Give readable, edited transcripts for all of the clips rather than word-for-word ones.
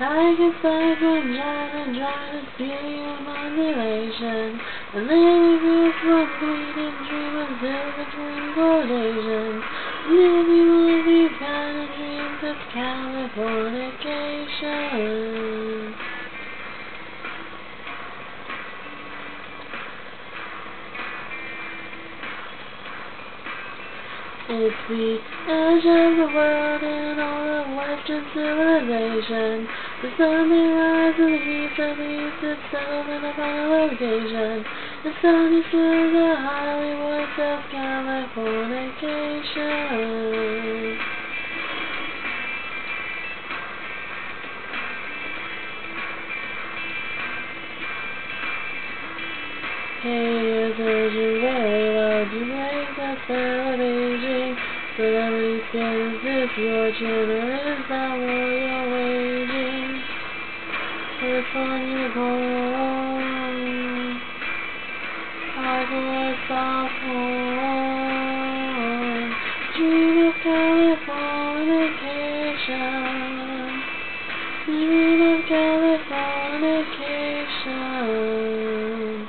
I get stuck when trying to feel your modulation, and then it gets one fleeting dream until between quotations. And every one of these kind of dreams is Californication. It's the edge of the world in all of Western civilization. The sun may rise in the east, at least it's settled in a final location. The sun is still the Hollywood of Californication. Hey, it's urgent, very loud to break the spell of aging. Celebrity skin, is this your chin, or is that war you're waging? It's on your goal, hardcore sophomore. Dream of Californication. Dream of Californication.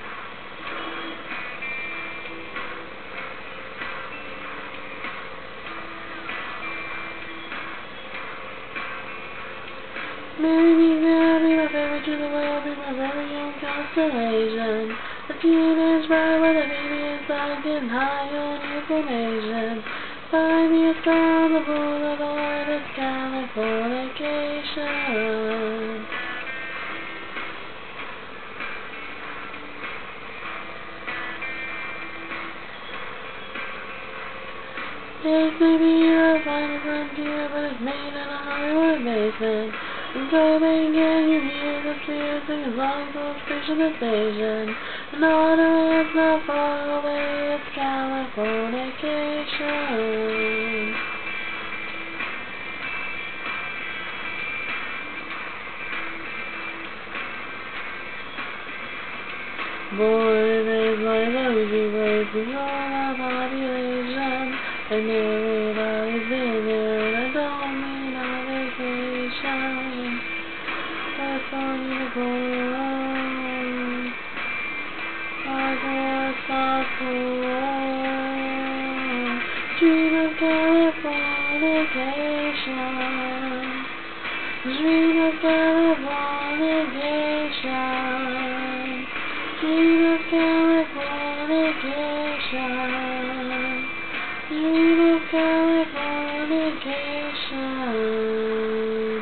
Maybe now be my favorite to the world, be my very own constellation. A teenage bride with a baby inside, getting high on information. Find me a star on the boulevard, it's Californication. This may be the final frontier, but it's made in a Hollywood basement. And so then can you hear the spheres singing songs from station to station? And the water is not far away, it's Californication. Born and raised by those who raise the whole population. And everybody's been there, and I don't mean on vacation. That's on the ground, hardcore sophomore. Dream of Californication. Dream of Californication. Dream of Californication. Dream of Californication.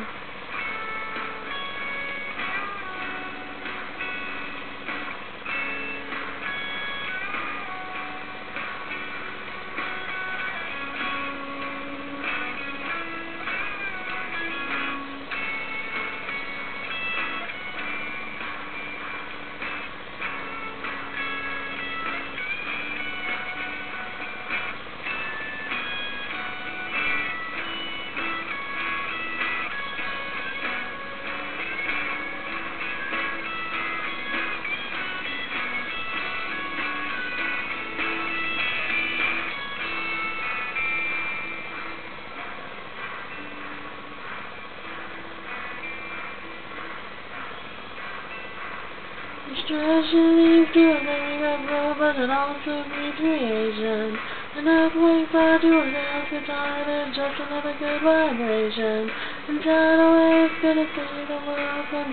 Destruction leads to a very rough road, but it also breeds creation. An earthquake fire to a house guitar, and just another good vibration. And tidal waves gonna save the world from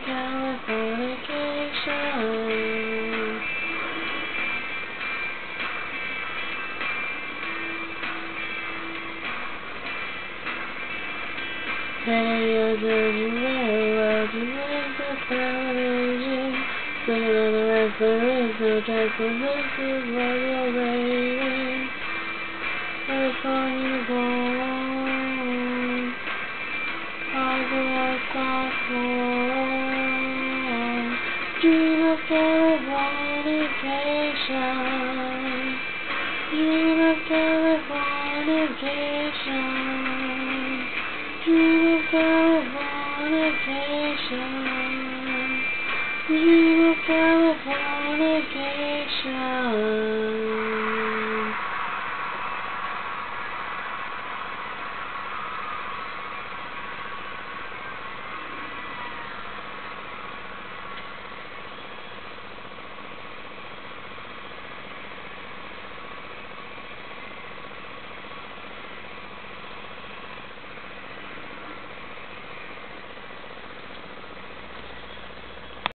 Californication. Hey, you're doing very well to make the spell of aging. Singing on the rest, there is no chance, but this is what you're rating. It's on your goal, hardcore sophomore. Dream of Californication. Dream of Californication. Dream of Californication. Dream of Californication.